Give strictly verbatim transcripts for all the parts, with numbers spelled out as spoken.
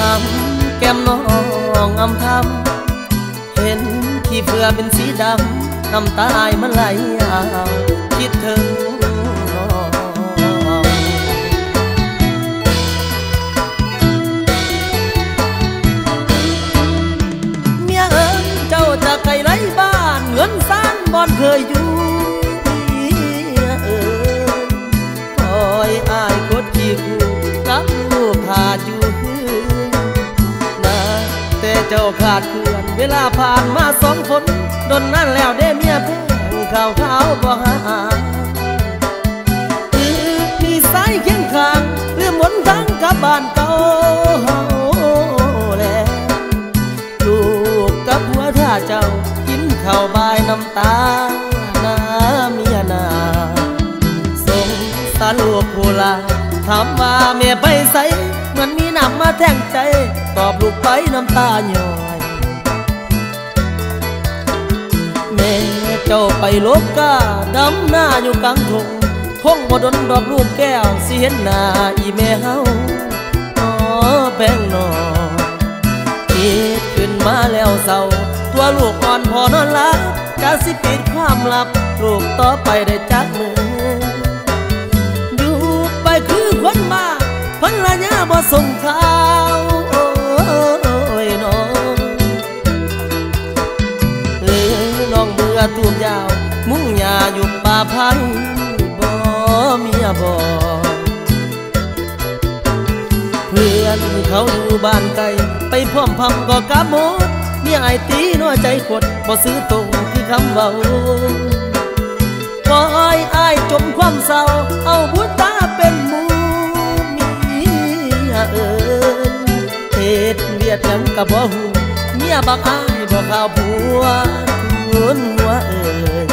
ำแก้มน้องอำทำเห็นขี้เฟือเป็นสีดำน้ำตาอายมันไหลยาวคิดถึงน้องเมียเอิญเจ้าจะไกลไร้บ้านเงินซ่านบอนเคยอยู่เมียเอิญคอยอายกดขี้คู่กับลูกขาดอยู่นะแต่เจ้าขาดเพื่อนเวลาผ่านมาสองคนดนนั่นแล้วได้เมียแพงข่าวข่าวบ่หาคือมีสายเคียงข้างเรื่องหนทางกับบ้านเก่าแล้วลูกกับหัวท่าเจ้ากินข้าวบายน้ำตาหน้าเมียนาสงสารลูกผู้ลาถามว่าแม่ไปใสเหมือนมีน้ำมาแทงใจตอบลูกไปน้ำตาหย่อยแม่เจ้าไปลบกาดำหน้าอยู่กลางทุ่งคงบ่ดนดอกลูกแก้วสิเห็นหน้าอีแม่เฮาอ๋อแป้งนอคิดขึ้นมาแล้วเศร้าตัวลูกอ่อนพอนอนหลับจะสิปิดความลับลูกต่อไปได้จักมืออยู่ไปคือคนบ้าภรรยาบ่ส่งข่าวโอ้ยน้องหรือน้องเบื่อตูมยาวมุ่งหญ้าอยู่ป่าพันบ่เมียบ่เพื่อนเขาอยู่บ้านไกลไปพร้อมพำก็กะหมดเมียไอตีน้อยใจขดบ่ซื้อตรงคือคำเบาปล่อยอายจมความเศร้าเอาบุญตาเป็นหมู่เมียเอิญเหตุเวียดยังกับบ่หูเมียบักอายบ่ข่าวผัวทุนหัวเอิญ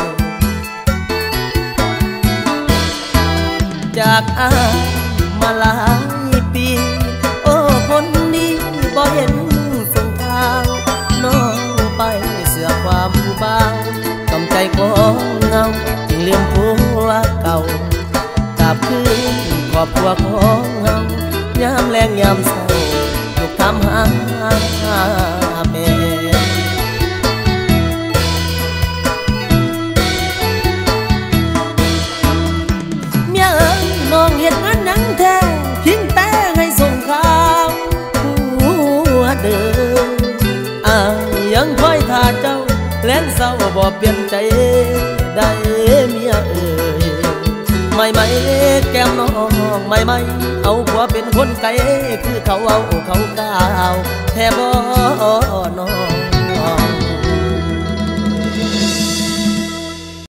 จากอายมาหลายปีโอ้คนนี้บ่เห็นส่งทางน้องไปเสือความผู้บ่าวกำใจของเงาจึงลืมผัวเก่ากลับคืนครอบครัวของเงายามแรงยามเศร้าลูกทำหาแม่เมียเอิญน้องเห็นงานหนังแท้ทิ้งแต่ให้ส่งข่าวผัวเดิมอ้ายยังคอยท่าเจ้าแล้นเศร้าบ่เปลี่ยนใจได้เมียเอ่ยไม่ไม่แก้มน้องไม่ไม่เอาผัวเป็นคนไกลคือเขาเอาเขาก้าวแทบบ่น้อง